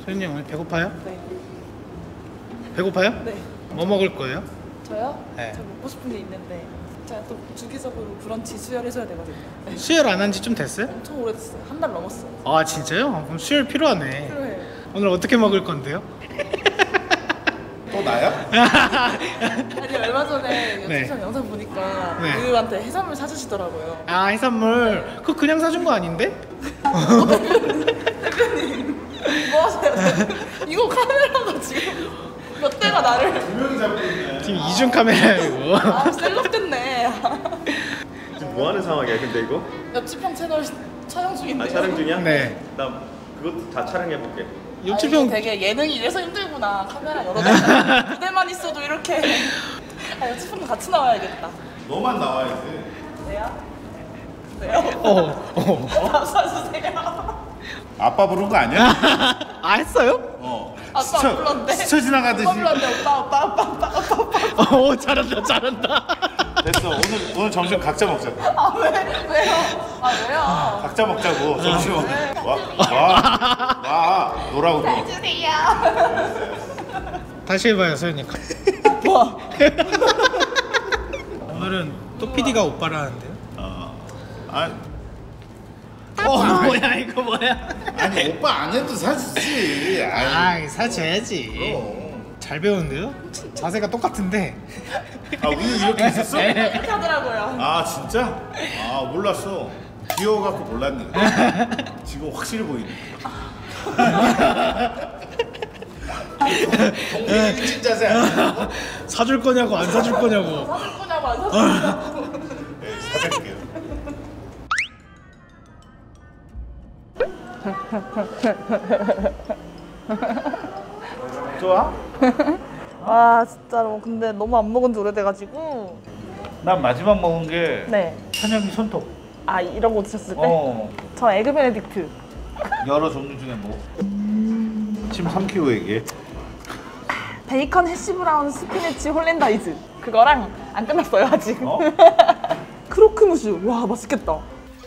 소연님 오늘 배고파요? 네. 배고파요? 네. 뭐 먹을 거예요? 저요? 네. 저 먹고 싶은 게 있는데 제가 또 주기적으로 브런치 수혈해줘야 되거든요. 네. 수혈 안 한 지 좀 됐어요? 엄청 오래됐어요. 한 달 넘었어요. 아 진짜요? 그럼 수혈 필요하네. 필요해요. 오늘 어떻게 먹을 건데요? 또 나야? 아니 얼마 전에 네. 연습생 영상 보니까 네. 의유한테 해산물 사주시더라고요. 아 해산물 그거 그냥 사준 거 아닌데? 대표님 뭐 하세요? 이거 카메라가 지금 몇 대가 나를 분명히 잡고 있네. 지금 이중 카메라야 이거. 아 셀럽 됐네. 지금 뭐 하는 상황이야 근데 이거? 옆집형 채널 촬영 중인데. 아 촬영 중이야? 네. 나 그것도 다 촬영해 볼게. 옆집형 되게 예능이 이래서 힘들구나. 카메라 여러 대 무대만 있어도 이렇게. 아 옆집형도 같이 나와야겠다. 너만 나와야지. 왜요? 왜요? 밥 사주세요. 아빠 부른 거 아니야? 아 했어요? 어. 아빠 안 불렀는데. 스쳐 지나가듯이. 오빠 불렀는데 오빠. 오 잘한다 잘한다. 됐어. 오늘 점심 각자 먹자. 아 왜요? 아 왜요? 각자 먹자고. 점심. 와. 노라고. 너. 주세요. 다시 해봐요 소연님. 뭐? 오늘은 또 PD가 오빠라는데요? 아, 뭐야 이거 뭐야? 아니 오빠 안 해도 사주지. 아 사줘야지. 그럼. 잘 배우는데요? 자세가 똑같은데. 아 우리 이렇게 있었어? 이렇게 하더라고요. 아 진짜? 아 몰랐어. 귀여워갖고 몰랐네. 지금 확실히 보이네. 동생이 일진 자세 아니야? 사줄 거냐고 안 사줄 거냐고. 사줄 거냐고 안 사줄 거냐고. 네, 사줄게요. 좋아? 아 진짜로 근데 너무 안 먹은 지 오래돼가지고. 난 마지막 먹은 게 네. 찬영이 손톱. 아 이런 거 드셨을 때? 저 에그 베네딕트. 여러 종류 중에 뭐? 침 3kg 얘기해. 베이컨 해시 브라운 스피니치 홀랜다이즈. 그거랑 안 끝났어요 아직. 어? 크로크무슈. 와 맛있겠다.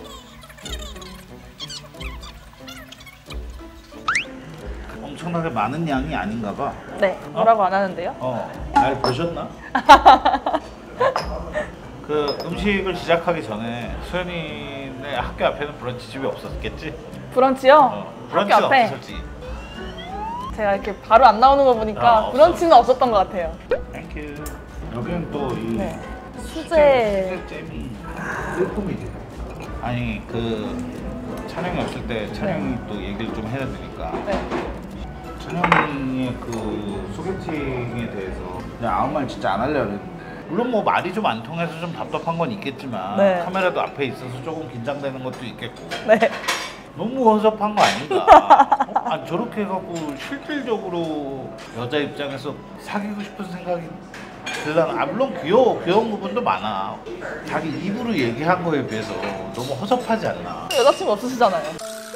엄청나게 많은 양이 아닌가 봐. 네. 뭐라고 안 하는데요? 날 보셨나? 그 음식을 시작하기 전에 소연이네 학교 앞에는 브런치집이 없었겠지? 브런치요? 브런치는 학교 앞에 없었지. 제가 이렇게 바로 안 나오는 거 보니까 없어. 브런치는 없었던 것 같아요. 땡큐. 여기는 또이 네. 수제. 잼이 일품이지. 아니 그 찬영이 없을 때 찬영이 또 얘기를 좀 해야 되니까 네. 찬영이의 그 소개팅에 대해서 그냥 아무 말 진짜 안 하려고 했는데 물론 뭐 말이 좀 안 통해서 좀 답답한 건 있겠지만 네. 카메라도 앞에 있어서 조금 긴장되는 것도 있겠고 네. 너무 원섭한 거 아닌가? 아니 저렇게 해갖고 실질적으로 여자 입장에서 사귀고 싶은 생각이 들잖아. 아 물론 귀여운 부분도 많아. 자기 입으로 얘기한 거에 비해서 너무 허접하지 않나? 여자친구 없으시잖아요.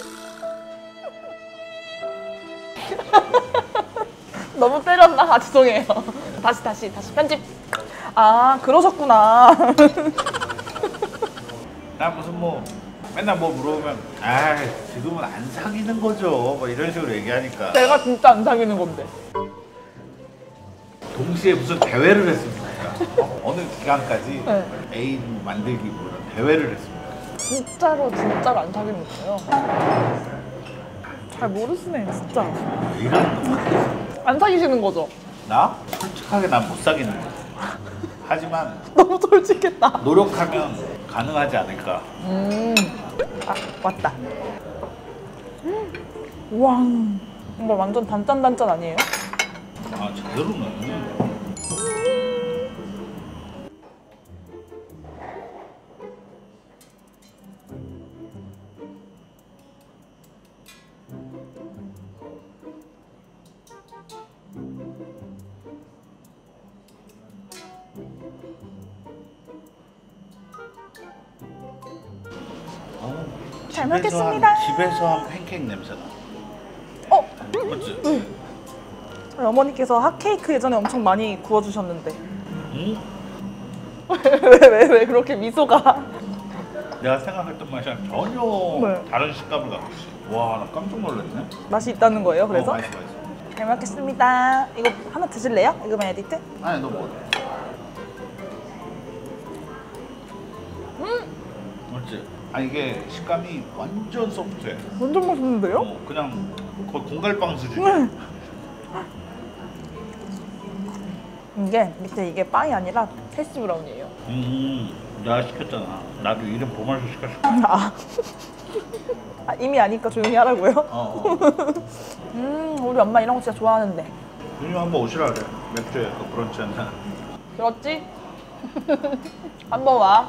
너무 때렸나? 아 죄송해요. 다시 편집. 아 그러셨구나. 나 무슨 뭐 맨날 뭐 물어보면 아 지금은 안 사귀는 거죠 뭐 이런 식으로 얘기하니까 내가 진짜 안 사귀는 건데. 동시에 무슨 대회를 했습니까? 어느 기간까지 네. 애인 만들기 뭐 이런 대회를 했습니다. 진짜로 안 사귀는 거예요. 잘 모르시네 진짜. 왜 이러는 거야? 안 사귀시는 거죠? 나? 솔직하게 난 못 사귀는 거야. 하지만 너무 솔직했다. 노력하면 가능하지 않을까. 아 왔다. 우와 이거 완전 단짠 아니에요? 아 제대로네. 잘 먹겠습니다. 집에서 한 팬케이크 냄새나. 맞지? 저희 어머니께서 핫케이크 예전에 엄청 많이 구워주셨는데. 응? 왜 그렇게 미소가? 내가 생각했던 맛이랑 전혀 네. 다른 식감을 갖고 있어. 와, 나 깜짝 놀랐네. 맛이 있다는 거예요, 그래서? 맛있어. 잘 먹겠습니다. 이거 하나 드실래요? 이거 베네딕트? 아니, 너 먹어. 맞지? 아, 이게 식감이 완전 소프트해. 완전 맛있는데요? 그냥 거의 공갈빵 수준이야. 이게 밑에 이게 빵이 아니라 패스 브라운이에요. 내가 시켰잖아. 나도 이름 보면서 시켰어. 아. 아, 이미 아니까 조용히 하라고요? 우리 엄마 이런 거 진짜 좋아하는데. 윤유 한번 오시라 그래. 맥주에 그 브런치 한잔. 들었지? 한번 와.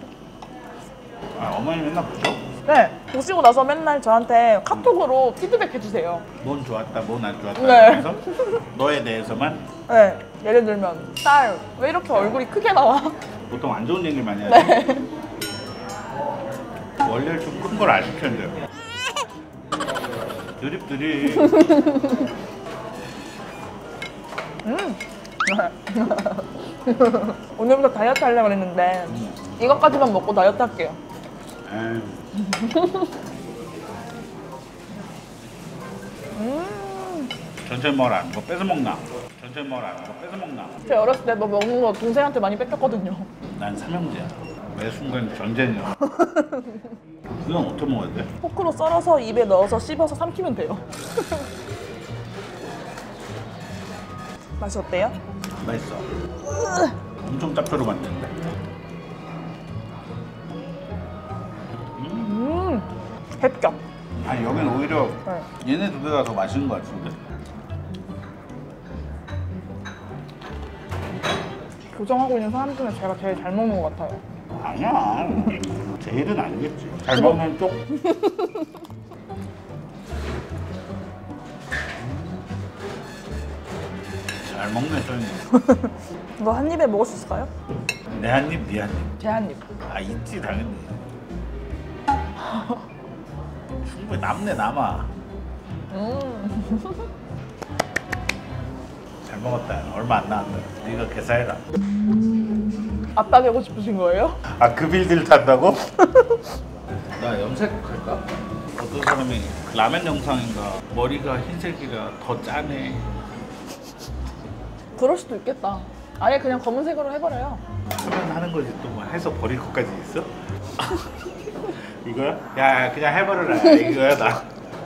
아, 어머니 맨날 보죠? 네, 보시고 나서 맨날 저한테 카톡으로 피드백 해주세요. 뭔 좋았다, 뭔 안 좋았다. 네. 그래서 너에 대해서만 네, 예를 들면 딸, 왜 이렇게 얼굴이 크게 나와? 보통 안 좋은 얘기 많이 하지. 네. 원래 좀 큰 걸 안 시켰는데. 드립들이. 오늘부터 다이어트 하려고 그랬는데 이것까지만 먹고 다이어트 할게요. 에이. 천천히 먹어라. 뭐 뺏어 먹나? 천천히 먹어라. 뭐 뺏어 먹나? 제가 어렸을 때 뭐 먹는 거 동생한테 많이 뺏겼거든요. 난 삼형제야. 매 순간 전쟁이야. 그건 어떻게 먹어야 돼? 포크로 썰어서 입에 넣어서 씹어서 삼키면 돼요. 맛이 어때요? 맛있어. 엄청 짭조름한데. 합격. 아니 여긴 오히려 네. 얘네 두 개가 더 맛있는 것 같은데. 교정하고 있는 사람 중에 제가 제일 잘 먹는 것 같아요. 아니야. 제일은 아니겠지. 잘 먹는 쪽. 잘 먹네 저희. 이거 한 입에 먹을 수 있을까요? 내 한 입, 네 한 입. 제 한 입. 아 있지 당연히. 충분히 남네 남아. 잘 먹었다. 얼마 안 나왔다. 네가 계산해라. 아빠 되고 싶으신 거예요? 아 그 빌드를 탄다고? 나 염색할까? 어떤 사람이 라면 영상인가 머리가 흰색이라 더 짜네. 그럴 수도 있겠다. 아예 그냥 검은색으로 해버려요. 하면 하는 거지 또 뭐 해서 버릴 것까지 있어? 이거야? 야 그냥 해버려라 이거야 나.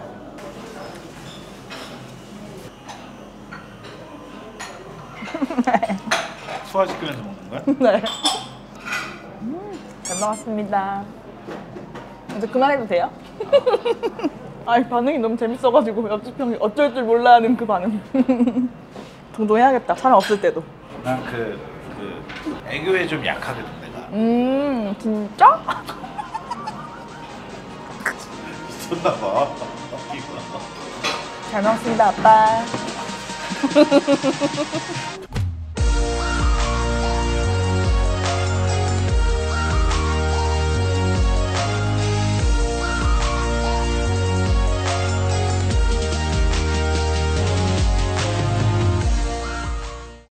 소화시키면서 먹는 거야? 네. 잘 먹었습니다. 이제 그만해도 돼요? 아니 반응이 너무 재밌어가지고 옆집 형이 어쩔 줄 몰라 하는 그 반응. 동동해야겠다. 사람 없을 때도. 난 그 애교에 좀 약하거든 내가. 진짜? 미쳤나봐. 잘 먹었습니다 아빠.